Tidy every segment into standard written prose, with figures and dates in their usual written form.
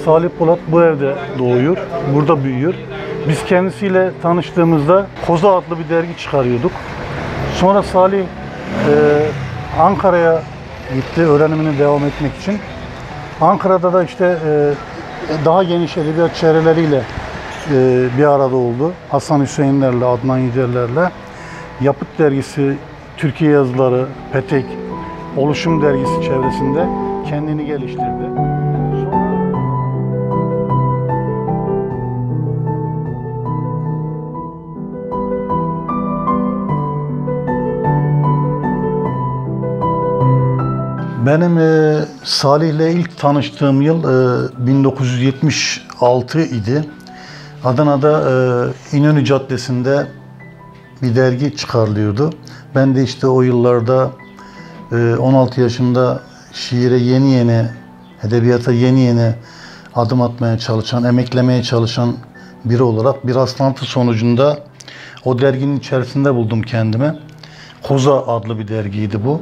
Salih Polat bu evde doğuyor, burada büyüyor. Biz kendisiyle tanıştığımızda Koza adlı bir dergi çıkarıyorduk. Sonra Salih Ankara'ya gitti öğrenimini devam etmek için. Ankara'da da işte daha geniş edebiyat çevreleriyle bir arada oldu. Hasan Hüseyinlerle, Adnan Yücellerle. Yapıt Dergisi, Türkiye Yazıları, Petek, Oluşum Dergisi çevresinde kendini geliştirdi. Benim Salih'le ilk tanıştığım yıl 1976 idi. Adana'da İnönü Caddesi'nde bir dergi çıkarılıyordu. Ben de işte o yıllarda 16 yaşında şiire yeni, edebiyata yeni adım atmaya çalışan, emeklemeye çalışan biri olarak bir rastlantı sonucunda o derginin içerisinde buldum kendimi. Koza adlı bir dergiydi bu.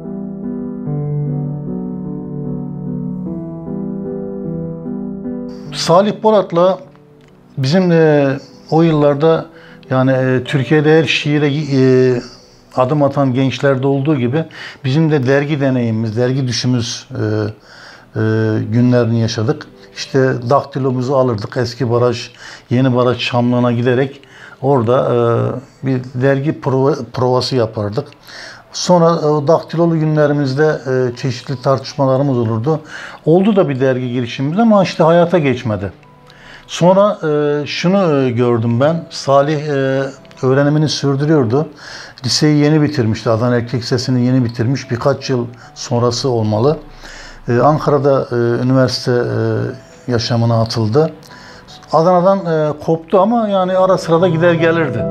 Salih Polat'la bizim o yıllarda yani Türkiye'de her şiire adım atan gençlerde olduğu gibi bizim de dergi deneyimimiz, dergi düşümüz günlerini yaşadık. İşte daktilomuzu alırdık, Eski Baraj, Yeni Baraj Şamlı'na giderek orada bir dergi provası yapardık. Sonra daktilolu günlerimizde çeşitli tartışmalarımız olurdu. Oldu da bir dergi girişimimiz ama işte hayata geçmedi. Sonra şunu gördüm ben. Salih öğrenimini sürdürüyordu. Liseyi yeni bitirmişti. Adana Erkek Lisesi'ni yeni bitirmiş. Birkaç yıl sonrası olmalı. Ankara'da üniversite yaşamına atıldı. Adana'dan koptu ama yani ara sıra da gider gelirdi.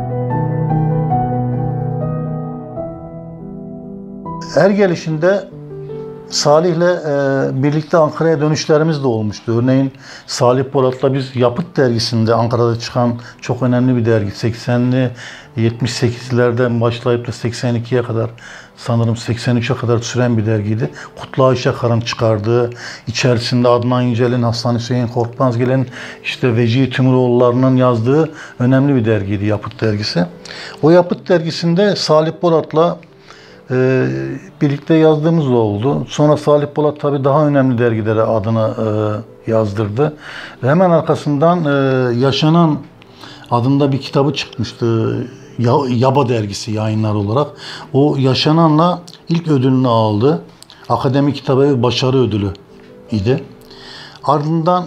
Her gelişinde Salih'le birlikte Ankara'ya dönüşlerimiz de olmuştu. Örneğin Salih Polat'la biz Yapıt Dergisi'nde, Ankara'da çıkan çok önemli bir dergi. 80'li 78'lerden başlayıp da 82'ye kadar, sanırım 83'e kadar süren bir dergiydi. Kutlu Ayşe Kar'ın çıkardığı, içerisinde Adnan Yücel'in, Hasan Hüseyin Korkmazgil'in, işte Vecihi Timoğulları'nın yazdığı önemli bir dergiydi Yapıt Dergisi. O Yapıt Dergisi'nde Salih Polat'la birlikte yazdığımız da oldu. Sonra Salih Polat tabii daha önemli dergilere adını yazdırdı. Hemen arkasından Yaşanan adında bir kitabı çıkmıştı. Yaba dergisi yayınlar olarak. O Yaşanan'la ilk ödülünü aldı. Akademi Kitabı Başarı Ödülü idi. Ardından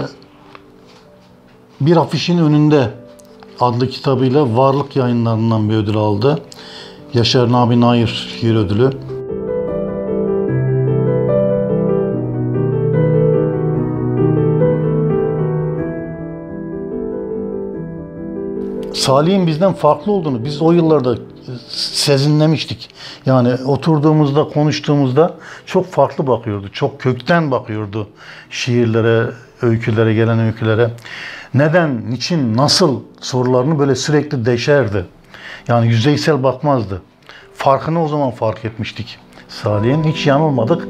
Bir Afişin Önünde adlı kitabıyla Varlık Yayınlarından bir ödül aldı. Yaşar Nabi Nair Şiir Ödülü. Salih'in bizden farklı olduğunu biz o yıllarda sezinlemiştik. Yani oturduğumuzda, konuştuğumuzda çok farklı bakıyordu. Çok kökten bakıyordu şiirlere, öykülere, gelen öykülere. Neden, niçin, nasıl sorularını böyle sürekli deşerdi. Yani yüzeysel bakmazdı. Farkını o zaman fark etmiştik Salih'in. Hiç yanılmadık.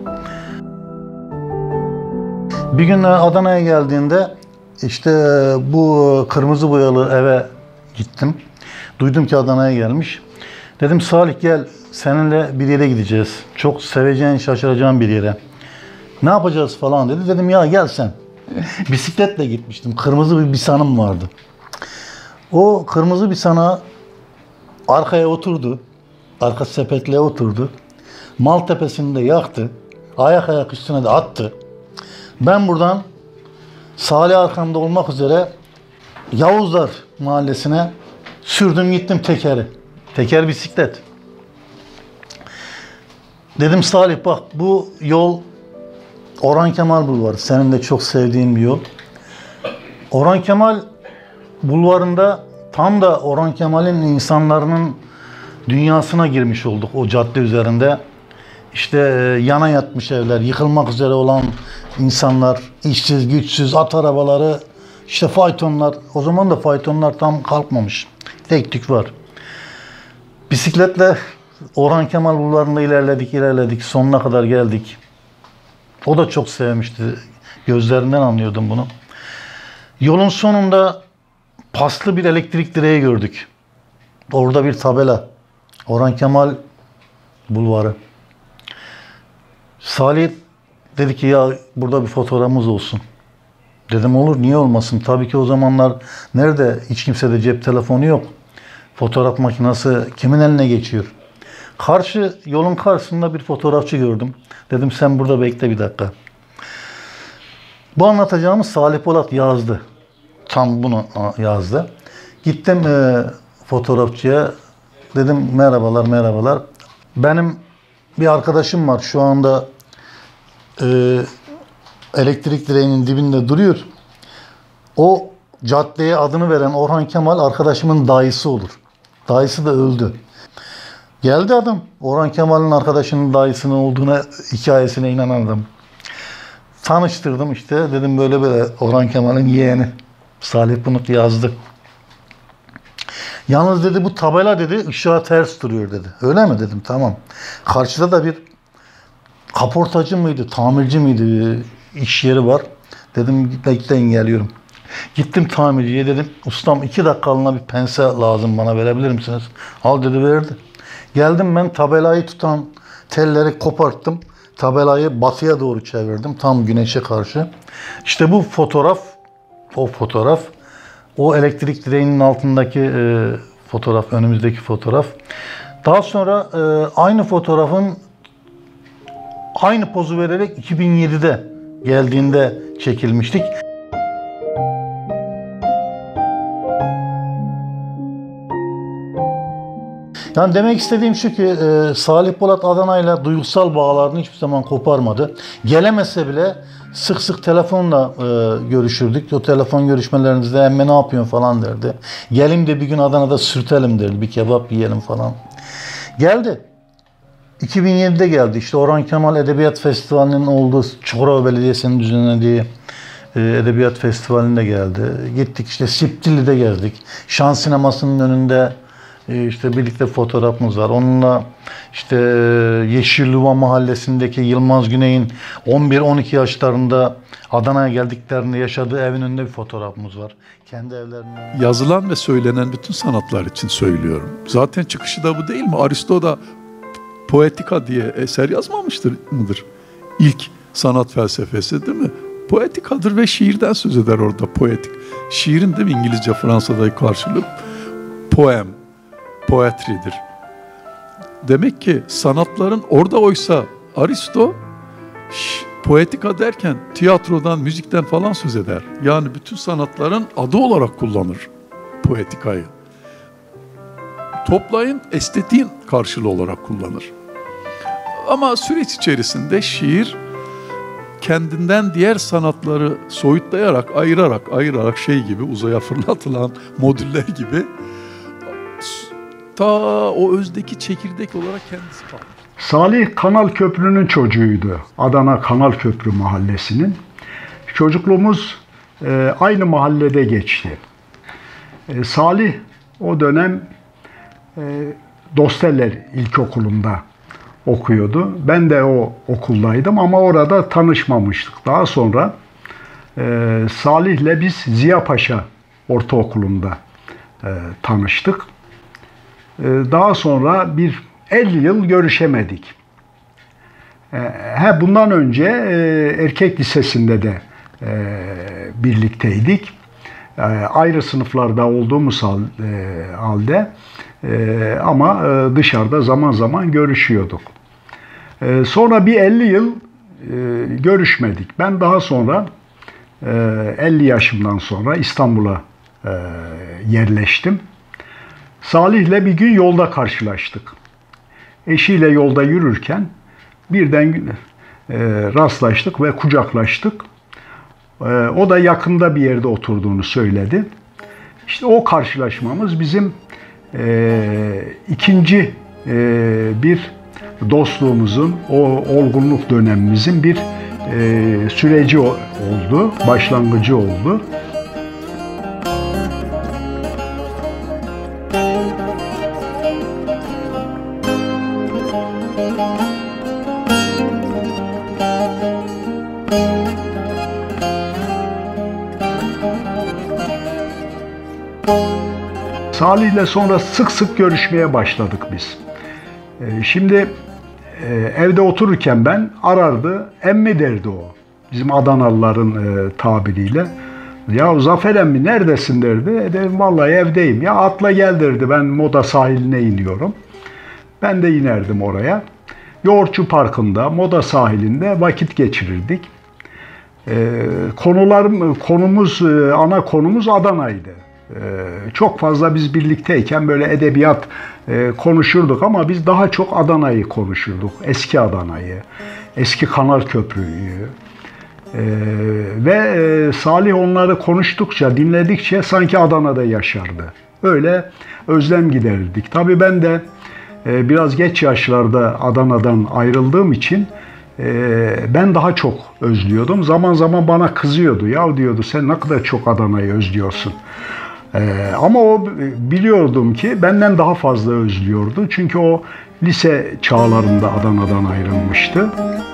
Bir gün Adana'ya geldiğinde işte bu kırmızı boyalı eve gittim. Duydum ki Adana'ya gelmiş. Dedim Salih gel seninle bir yere gideceğiz. Çok seveceğin, şaşıracağın bir yere. Ne yapacağız falan dedi. Dedim ya gel sen. Bisikletle gitmiştim. Kırmızı bir Bisan'ım vardı. O kırmızı Bisan'a arkaya oturdu. Arka sepetliğe oturdu. Maltepe'sini de yaktı. Ayak üstüne de attı. Ben buradan Salih arkamda olmak üzere Yavuzlar Mahallesi'ne sürdüm gittim tekeri. Teker bisiklet. Dedim Salih bak bu yol Orhan Kemal Bulvarı. Senin de çok sevdiğin bir yol. Orhan Kemal Bulvarı'nda tam da Orhan Kemal'in insanların dünyasına girmiş olduk o cadde üzerinde. İşte yana yatmış evler, yıkılmak üzere olan insanlar, işsiz, güçsüz, at arabaları, işte faytonlar. O zaman da faytonlar tam kalkmamış. Tek tük var. Bisikletle Orhan Kemal Bulvarı'nda ilerledik. Sonuna kadar geldik. O da çok sevmişti Gözlerinden anlıyordum bunu. Yolun sonunda paslı bir elektrik direği gördük. Orada bir tabela. Orhan Kemal Bulvarı. Salih dedi ki ya burada bir fotoğrafımız olsun. Dedim olur, niye olmasın? Tabii ki o zamanlar nerede? Hiç kimsede cep telefonu yok. Fotoğraf makinesi kimin eline geçiyor? Yolun karşısında bir fotoğrafçı gördüm. Dedim sen burada bekle bir dakika. Bu anlatacağımız Salih Polat yazdı. Tam bunu yazdı. Gittim fotoğrafçıya. Dedim merhabalar. Benim bir arkadaşım var şu anda elektrik direğinin dibinde duruyor. O caddeye adını veren Orhan Kemal arkadaşımın dayısı olur. Dayısı da öldü. Geldi adam. Orhan Kemal'in arkadaşının dayısının olduğuna, hikayesine inanan adam. Tanıştırdım işte. Dedim böyle Orhan Kemal'in yeğeni. Salih Bunuk yazdı. Yalnız dedi bu tabela dedi ışığa ters duruyor dedi. Öyle mi dedim, tamam. Karşıda da bir kaportacı mıydı, tamirci miydi iş yeri var. Dedim bekleyin geliyorum. Gittim tamirciye dedim ustam 2 dakikalığına bir pense lazım bana verebilir misiniz? Al dedi verdi. Geldim ben tabelayı tutan telleri koparttım. Tabelayı batıya doğru çevirdim tam güneşe karşı. İşte bu fotoğraf, o elektrik direğinin altındaki fotoğraf, önümüzdeki fotoğraf. Daha sonra aynı fotoğrafın aynı pozu vererek 2007'de geldiğinde çekilmiştik. Yani demek istediğim şu ki Salih Polat Adana'yla duygusal bağlarını hiçbir zaman koparmadı. Gelemese bile sık sık telefonla görüşürdük. O telefon görüşmelerinizde emme ne yapıyorsun falan derdi. Gelim de bir gün Adana'da sürtelim derdi. Bir kebap yiyelim falan. Geldi. 2007'de geldi. İşte Orhan Kemal Edebiyat Festivali'nin olduğu Çukurova Belediyesi'nin düzenlediği Edebiyat Festivali'nde geldi. Gittik işte Siptili'de gezdik. Şan Sineması'nın önünde işte birlikte fotoğrafımız var. Onunla işte Yeşilluva Mahallesi'ndeki Yılmaz Güney'in 11-12 yaşlarında Adana'ya geldiklerinde yaşadığı evin önünde bir fotoğrafımız var. Kendi evlerinde. Yazılan ve söylenen bütün sanatlar için söylüyorum. Zaten çıkışı da bu değil mi? Aristo da Poetika diye eser mıdır? İlk sanat felsefesi değil mi? Poetikadır ve şiirden söz eder orada poetik. Şiirin de İngilizce, Fransa'daki karşılığı poem, poetry'dir. Demek ki sanatların orada oysa Aristo poetika derken tiyatrodan, müzikten falan söz eder. Yani bütün sanatların adı olarak kullanır poetikayı. Toplayın estetiğin karşılığı olarak kullanır. Ama süreç içerisinde şiir kendinden diğer sanatları soyutlayarak, ayırarak şey gibi uzaya fırlatılan modüller gibi ta o özdeki çekirdek olarak kendisi kalmış. Salih Kanal Köprü'nün çocuğuydu. Adana Kanal Köprü mahallesinin. Çocukluğumuz aynı mahallede geçti. Salih o dönem Dosteller İlkokulu'nda okuyordu. Ben de o okuldaydım ama orada tanışmamıştık. Daha sonra Salih'le biz Ziya Paşa Ortaokulu'nda tanıştık. Daha sonra bir 50 yıl görüşemedik. Bundan önce erkek lisesinde de birlikteydik. Ayrı sınıflarda olduğumuz halde ama dışarıda zaman zaman görüşüyorduk. Sonra bir 50 yıl görüşmedik. Ben daha sonra 50 yaşımdan sonra İstanbul'a yerleştim. Salih'le bir gün yolda karşılaştık. Eşiyle yolda yürürken birden rastlaştık ve kucaklaştık. O da yakında bir yerde oturduğunu söyledi. İşte o karşılaşmamız bizim ikinci bir dostluğumuzun, o olgunluk dönemimizin bir süreci oldu, başlangıcı oldu. Salih'le sonra sık sık görüşmeye başladık biz. Şimdi evde otururken ben arardı, emmi derdi o. Bizim Adanalıların tabiriyle. Ya Zafer emmi neredesin derdi. Dedim vallahi evdeyim. Ya atla gel derdi, ben Moda sahiline iniyorum. Ben de inerdim oraya. Yoğurtçu Parkı'nda, Moda sahilinde vakit geçirirdik. Ana konumuz Adana'ydı. Çok fazla biz birlikteyken böyle edebiyat konuşurduk ama biz daha çok Adana'yı konuşurduk. Eski Adana'yı, eski Kanal Köprü'yü. Ve Salih onları konuştukça, dinledikçe sanki Adana'da yaşardı. Öyle özlem giderirdik. Tabii ben de biraz geç yaşlarda Adana'dan ayrıldığım için ben daha çok özlüyordum. Zaman zaman bana kızıyordu. Ya diyordu, sen ne kadar çok Adana'yı özlüyorsun. Ama o biliyordum ki benden daha fazla özlüyordu. Çünkü o lise çağlarında Adana'dan ayrılmıştı.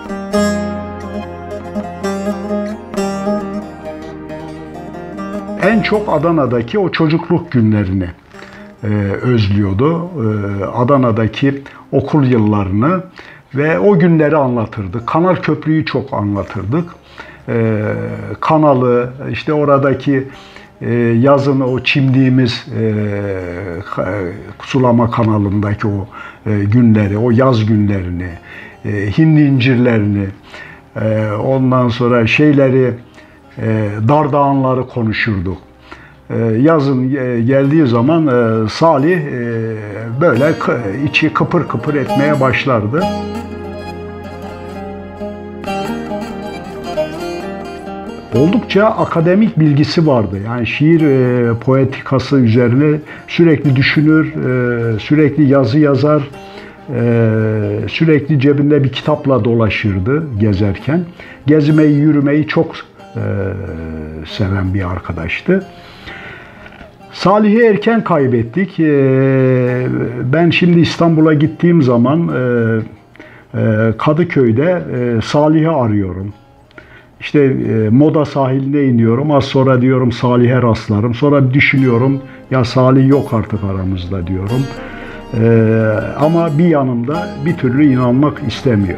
En çok Adana'daki o çocukluk günlerini özlüyordu. Adana'daki okul yıllarını ve o günleri anlatırdık. Kanal Köprü'yü çok anlatırdık. Kanalı, işte oradaki yazın o çimdiğimiz sulama kanalındaki o günleri, o yaz günlerini, hindi incirlerini, ondan sonra dardağanları konuşurduk. Yazın geldiği zaman Salih böyle içi kıpır kıpır etmeye başlardı. Oldukça akademik bilgisi vardı. Yani şiir poetikası üzerine sürekli düşünür, sürekli yazı yazar, sürekli cebinde bir kitapla dolaşırdı gezerken. Gezmeyi, yürümeyi çok seven bir arkadaştı. Salih'i erken kaybettik. Ben şimdi İstanbul'a gittiğim zaman Kadıköy'de Salih'i arıyorum. İşte Moda sahiline iniyorum. Az sonra diyorum Salih'e rastlarım. Sonra düşünüyorum, ya Salih yok artık aramızda diyorum. Ama bir yanımda bir türlü inanmak istemiyor.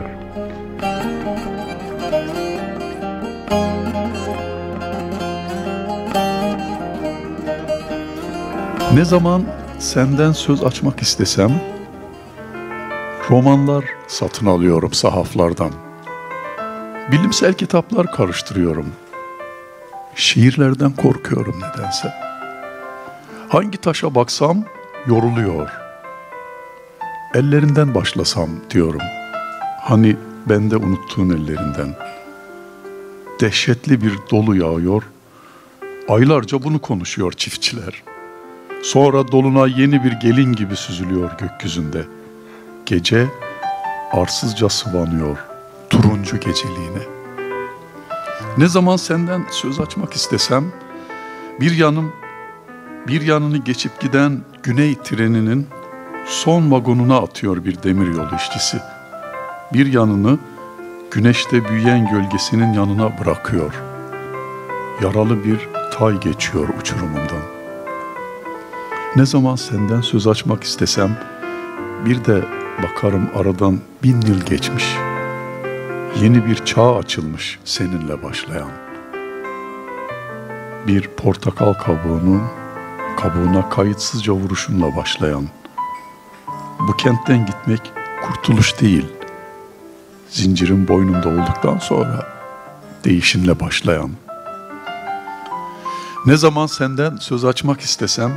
Ne zaman senden söz açmak istesem, romanlar satın alıyorum sahaflardan. Bilimsel kitaplar karıştırıyorum. Şiirlerden korkuyorum nedense. Hangi taşa baksam yoruluyor. Ellerinden başlasam diyorum. Hani bende unuttuğun ellerinden. Dehşetli bir dolu yağıyor. Aylarca bunu konuşuyor çiftçiler. Sonra dolunay yeni bir gelin gibi süzülüyor gökyüzünde. Gece arsızca sıvanıyor turuncu geceliğine. Ne zaman senden söz açmak istesem, bir yanını geçip giden güney treninin son vagonuna atıyor bir demiryolu işçisi. Bir yanını güneşte büyüyen gölgesinin yanına bırakıyor. Yaralı bir tay geçiyor uçurumundan. Ne zaman senden söz açmak istesem, bir de bakarım aradan 1000 yıl geçmiş. Yeni bir çağ açılmış seninle başlayan. Bir portakal kabuğuna kayıtsızca vuruşunla başlayan. Bu kentten gitmek kurtuluş değil. Zincirin boynunda olduktan sonra değişinle başlayan. Ne zaman senden söz açmak istesem,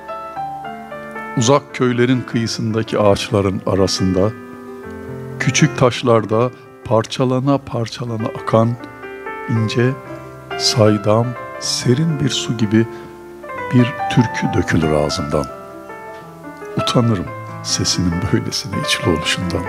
uzak köylerin kıyısındaki ağaçların arasında, küçük taşlarda parçalana parçalana akan ince, saydam, serin bir su gibi bir türkü dökülür ağzımdan. Utanırım sesinin böylesine içli oluşundan.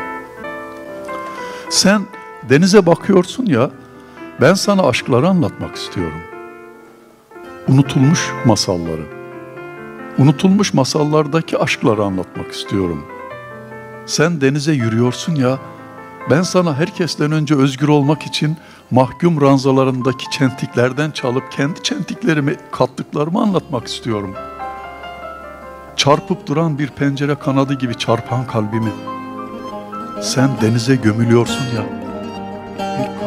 Sen denize bakıyorsun ya, ben sana aşkları anlatmak istiyorum. Unutulmuş masalları. Unutulmuş masallardaki aşkları anlatmak istiyorum. Sen denize yürüyorsun ya, ben sana herkesten önce özgür olmak için mahkum ranzalarındaki çentiklerden çalıp kendi çentiklerimi kattıklarımı anlatmak istiyorum. çarpıp duran bir pencere kanadı gibi çarpan kalbimi. Sen denize gömülüyorsun ya, bir